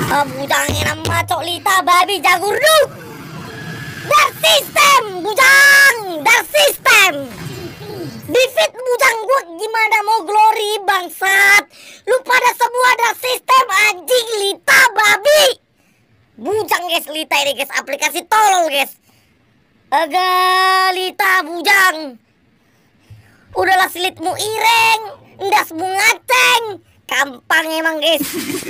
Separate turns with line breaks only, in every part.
Bujangin nama cok lita babi jagur lu. Dar sistem bujang, dar sistem. Defeat bujang gua gimana mau glory bangsat. Lu pada semua dar sistem anjing lita babi. Bujang guys, lita ini guys, aplikasi tolol guys. Agak lita bujang. Udahlah silitmu ireng, ndasmu ngaceng. Gampang emang guys.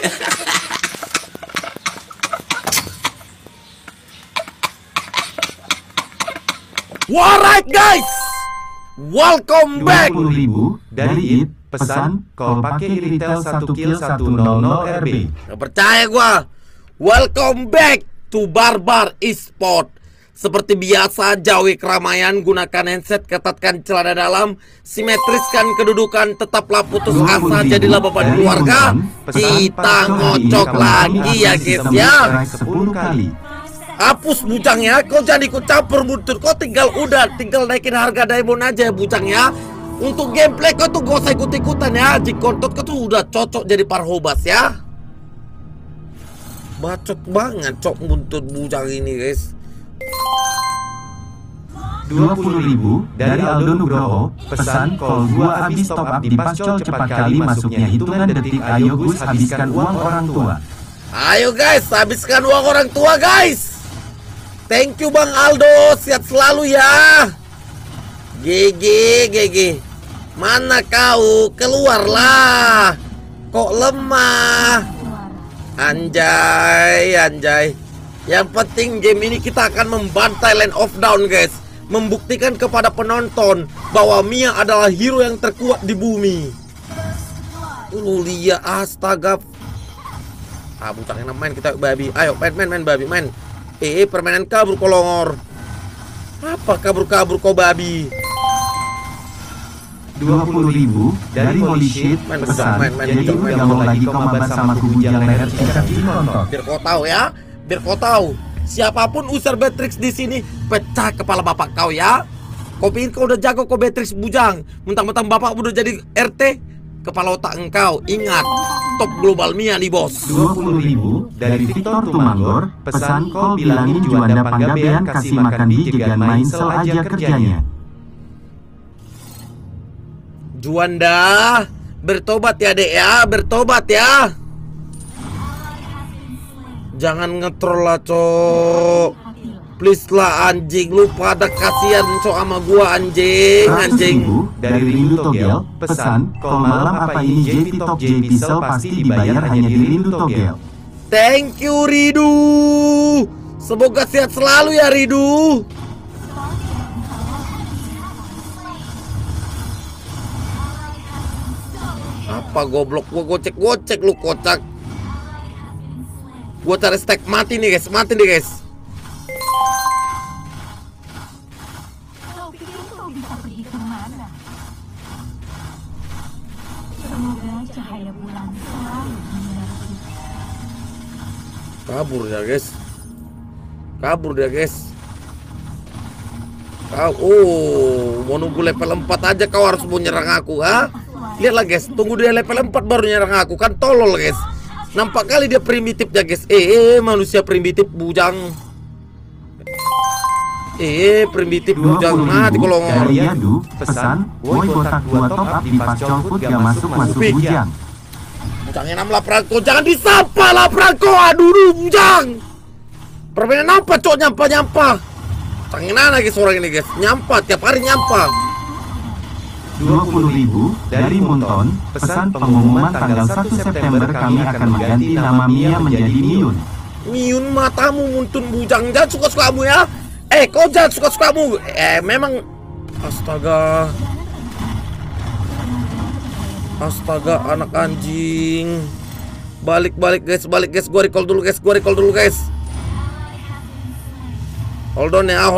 Alright guys, welcome back.
20.000 dari IT, pesan call pakai Iritel 1 kill 100 RB.
Gak percaya gua. Welcome back to Barbar Esport. Seperti biasa, jauhi keramaian, gunakan handset, ketatkan celana dalam, simetriskan kedudukan, tetaplah putus asa, jadilah beban keluarga. Kita ngocok lagi ya guys ya.
10 kali.
Hapus bujangnya, kau jangan ikut campur buntut. Kau tinggal naikin harga diamond aja ya bujangnya. Untuk gameplay kau tuh gak usah ikut-ikutan ya. Jikontot kau tuh udah cocok jadi parhobas ya. Bacot banget cok buntut bujang ini guys.
20.000 dari Aldo Nugroho, pesan call gua habis top up di Pascol cepat kali masuknya hitungan detik. Ayo Gus, habiskan uang orang tua.
Ayo guys, habiskan uang orang tua guys. Thank you Bang Aldo, sehat selalu ya. GG. Mana kau? Keluarlah. Kok lemah? Anjay. Yang penting game ini kita akan membantai Land of Dawn guys. Membuktikan kepada penonton bahwa Mia adalah hero yang terkuat di bumi. Lu lihat, astaga. Butangin main kita babi. Ayo main babi main. Permainan kabur kolongor. Apa kabur kau babi?
20.000 dari Holy Shit, pesan jadi gak mau lagi kau mabar sama kubu yang leher singkat di kontot.
Biar kau tahu ya, biar kau tahu. Siapapun user Beatrix di sini pecah kepala bapak kau ya. Kau pikir kau udah jago kau Beatrix bujang, mentang-mentang bapak udah jadi RT, kepala otak engkau. Ingat, top global Mia nih bos.
20.000 dari Victor Tumanggor, pesan call bilangin Juanda Panggabean kasih makan di jegan main sel aja kerjanya.
Juanda, bertobat ya dek ya, bertobat ya. Jangan ngetrol lah cok. Please lah anjing, lu pada kasihan cok sama gua anjing.
100.000 dari Rindu Togel, pesan call malam apa ini JP Top JP Sel pasti dibayar hanya di Rindu Togel.
Thank you Ridu. Semoga sehat selalu ya Ridu. Apa goblok gua gocek lu kocak. Gua cari stack mati nih guys. Kabur dia guys. Mau nunggu level 4 aja kau harus mau nyerang aku ha? Lihatlah guys, tunggu dia level 4 baru nyerang aku. Kan tolol guys. Nampak kali dia primitif ya guys. Manusia primitif bujang. Primitif bujang. Mati kolongor.
Dari Yadu, pesan woi botak gua top up di Pascol Food gak masuk bujang.
Bujangnya 6 lah Franco. Jangan disapa lah Franco. Aduh bujang. Permainan apa cok nyampah. Tanginan lagi suara ini guys. Nyampah, tiap hari nyampah.
20.000 dari Munton, pesan pengumuman tanggal 1 September kami akan mengganti nama Mia menjadi Miun.
Miun matamu muntun bujang. Jangan suka-sukamu ya. Kau jangan suka-sukamu. Memang. Astaga anak anjing. Balik guys. Gua recall dulu guys. Hold on ya.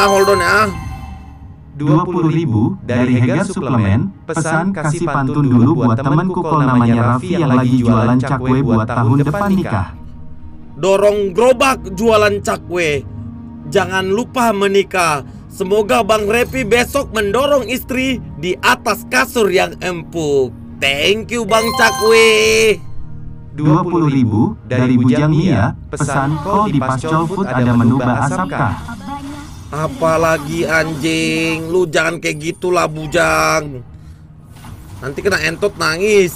20.000 dari Hega Suplemen, pesan kasih pantun dulu buat temanku call namanya Raffi yang lagi jualan cakwe buat tahun depan nikah.
Dorong gerobak jualan cakwe. Jangan lupa menikah. Semoga Bang Repi besok mendorong istri di atas kasur yang empuk. Thank you Bang Cakwe.
20.000 dari Bujang Mia. Pesan call di Pascol Food ada menu asapkah?
Apalagi anjing, lu jangan kayak gitulah Bujang. Nanti kena entot nangis.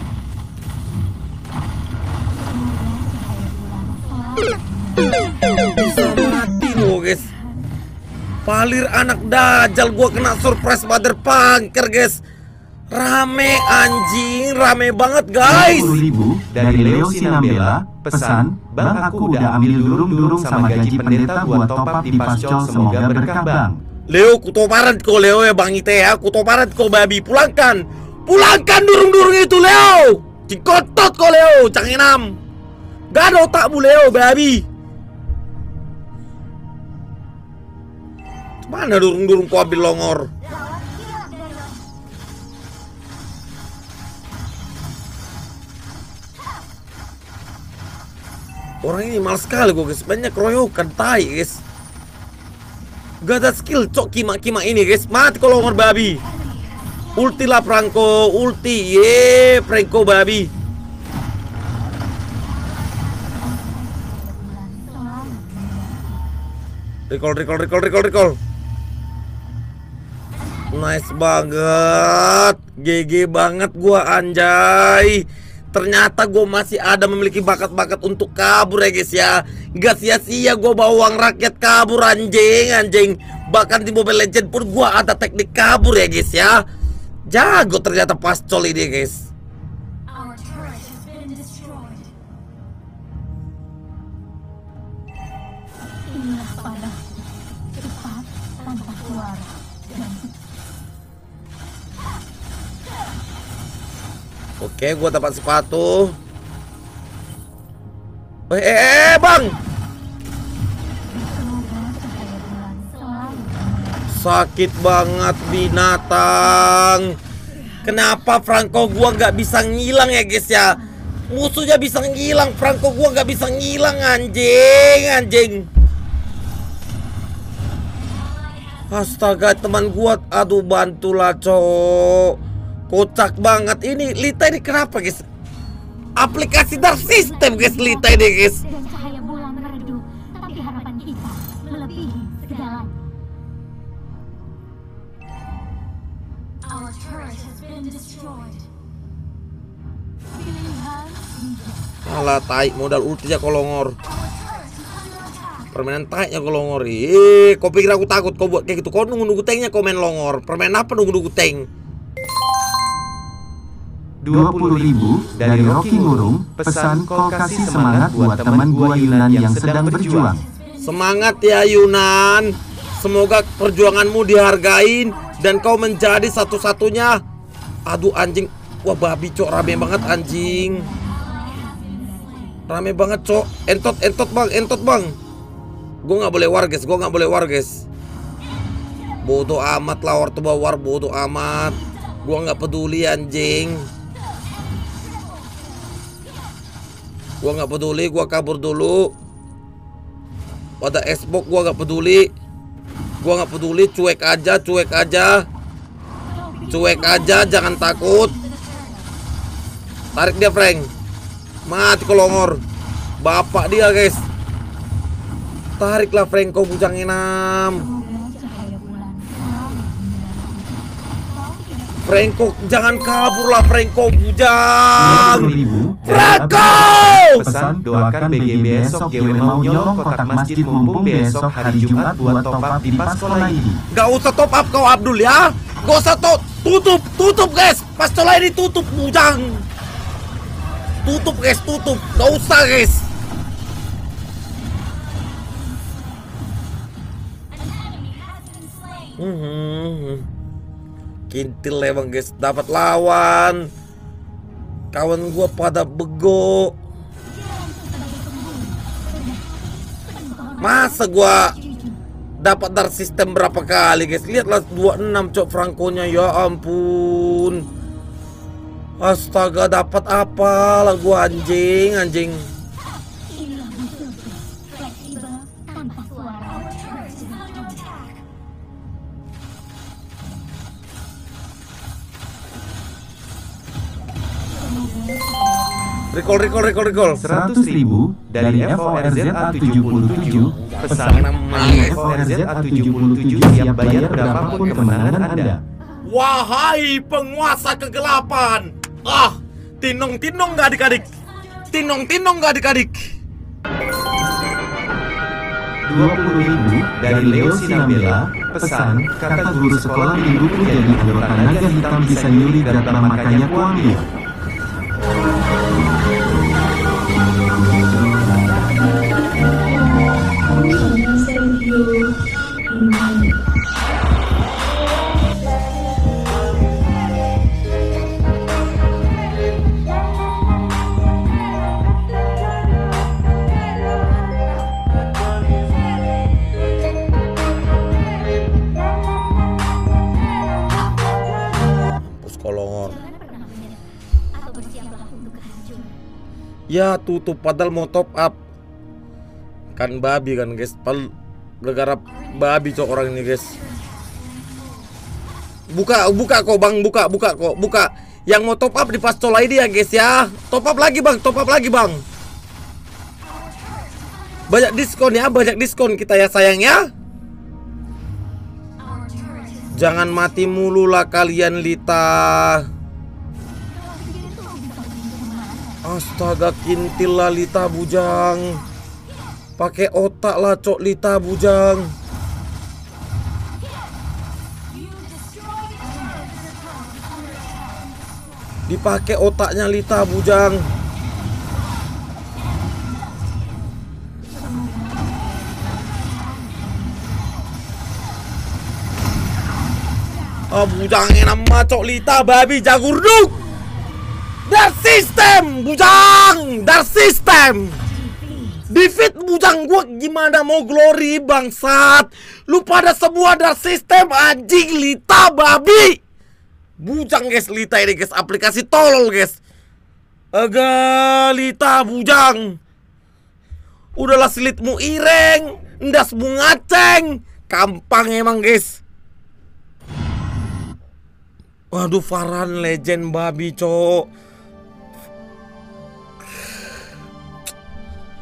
Bisa mati lo guys. Palir anak dajal, gua kena surprise motherfucker guys. Rame anjing, rame banget guys.
20.000 dari Leo Sinambela. Pesan, Bang aku udah ambil durung-durung sama gaji pendeta buat top up di Pascol, semoga berkah Bang.
Leo, kutoparan kau Leo ya Bang Ite ya. Kutoparan kau babi, pulangkan. Pulangkan durung-durung itu Leo. Cikotot kau Leo, canginam. Gak ada otakmu Leo babi. Mana durung-durung kau ambil longor? Orang ini malas sekali gue guys. Banyak keroyokan tai guys. Gak ada skill cok kima-kima ini guys. Mati kalau longor babi. Ulti lah Franco. Ulti. Ye Franco babi. Recall. Nice banget. GG banget gua anjay. Ternyata gue masih ada memiliki bakat-bakat untuk kabur ya guys ya. Gak sia-sia gue bawa uang rakyat kabur anjing. Bahkan di Mobile Legends pun gue ada teknik kabur ya guys ya. Jago ternyata Pascol ini guys. Oke, gua dapat sepatu. Bang. Sakit banget binatang. Kenapa Franco gua nggak bisa ngilang ya guys ya? Musuhnya bisa ngilang, Franco gua nggak bisa ngilang anjing. Astaga teman gua, aduh bantulah cok. Kocak banget ini Lita ini kenapa guys? Aplikasi Dark System guys Lita ini guys.
Dan cahaya bulan meredup, tapi harapan kita melebihi segalanya. Our turret has been destroyed.
Alah tai modal ultinya kolongor. Permainan taiknya kolongor. Kau pikir aku takut kau buat kayak gitu? Kau nunggu-nunggu tanknya kau main longor. Permainan apa nunggu-nunggu tank?
20.000 dari Rocky Ngurung. Pesan call kasih semangat buat teman gua Yunan yang sedang berjuang.
Semangat ya Yunan. Semoga perjuanganmu dihargain dan kau menjadi satu-satunya. Aduh anjing. Wah babi cok, rame banget anjing. Rame banget cok. Entot bang. Gue nggak boleh war guys. Bodoh amat lah war tuh war, bodoh amat. Gue nggak peduli anjing. Gue nggak peduli, gue kabur dulu. Pada Xbox gue nggak peduli. Cuek aja, jangan takut. Tarik dia Frank. Mati kolongor. Bapak dia guys. Tariklah Frank, kau bujang enam. Franco, jangan kabur lah Franco, bujang. Franco!
Pesan doakan BG besok GW mau nyolong kotak masjid mumpung besok hari Jumat buat top up di Pascol ini.
Gak usah top up kau Abdul ya. Gak usah tutup guys. Pascol ini tutup bujang. Tutup guys. Gak usah guys. Kintil emang guys, dapat lawan. Kawan gua pada bego. Masa gua dapat Dark System berapa kali guys? Lihatlah 26 cok Franco-nya, ya ampun. Astaga, dapat apa lah gua anjing. Recall.
100.000 dari FORZA77. Pesan FORZA77 siap bayar berapapun kemenangan Anda.
Wahai penguasa kegelapan. Tinong-tinong gak adik-adik.
20.000 dari Leo Sinabela. Pesan, kata guru sekolah mingguku jadi anggota naga hitam bisa nyuri data makanya kuambil.
Kolor.
Jangan pernah menyerah atau bersiaplah untuk kehancuran.
Ya tutup padahal mau top up. Kan babi kan guys. Gara-gara babi cok orang ini guys. Buka kok bang. Buka. Yang mau top up di Pastol ID ya guys ya. Top up lagi bang. Banyak diskon kita ya sayang ya. Jangan mati mulu lah kalian Lita. Astaga kintil lah Lita bujang. Pakai otak lah cok Lita bujang. Dipakai otaknya Lita bujang. Bujangnya nama cok Lita babi jagur duk. Dar sistem bujang. Defeat bujang gua gimana mau glory bangsat. Lu pada semua dar sistem anjing Lita babi. Bujang guys Lita ini guys, aplikasi tolol guys. Aga Lita bujang. Udahlah silitmu ireng, ndasmu ngaceng. Kampang emang guys. Waduh Farhan legend babi cok.